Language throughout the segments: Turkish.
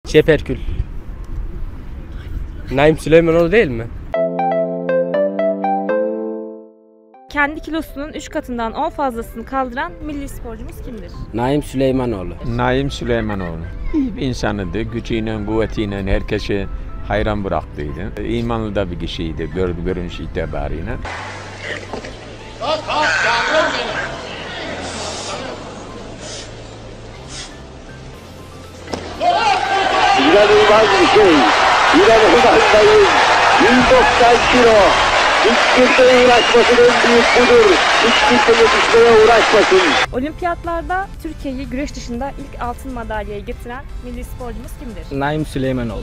Cep Herkül. Naim Süleymanoğlu değil mi? Kendi kilosunun 3 katından 10 fazlasını kaldıran milli sporcumuz kimdir? Naim Süleymanoğlu. Naim Süleymanoğlu. İyi bir insanıydı. Gücüyle, kuvvetiyle herkesi hayran bıraktıydı. İmanlı da bir kişiydi görünüş itibariyle. İnanılmaz bir şey. İnanılmazdayız. 190 kilo. Hiç kimseye uğraşmasın, en büyük budur. Hiç kimseye düşmeye uğraşmasın. Olimpiyatlarda Türkiye'yi güreş dışında ilk altın madalyayı getiren milli sporcumuz kimdir? Naim Süleymanoğlu.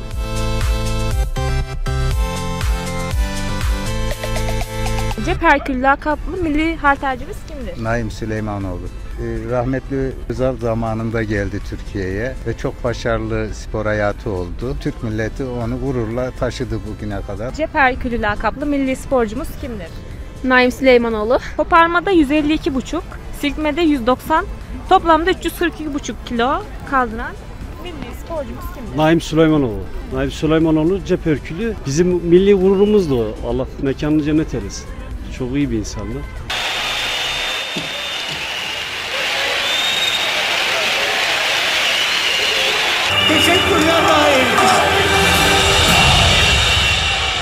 Cep Herkül lakaplı milli haltercimiz kimdir? Naim Süleymanoğlu. Rahmetli Özal zamanında geldi Türkiye'ye ve çok başarılı spor hayatı oldu. Türk milleti onu gururla taşıdı bugüne kadar. Cep Herkülü lakaplı milli sporcumuz kimdir? Naim Süleymanoğlu. Koparmada 152,5, silkmede 190, toplamda 342,5 kilo kaldıran milli sporcumuz kimdir? Naim Süleymanoğlu. Naim Süleymanoğlu Cep Herkülü bizim milli gururumuzdu o. Allah mekanını cennet eylesin. Çok iyi bir insandı. Teşekkürler Naim.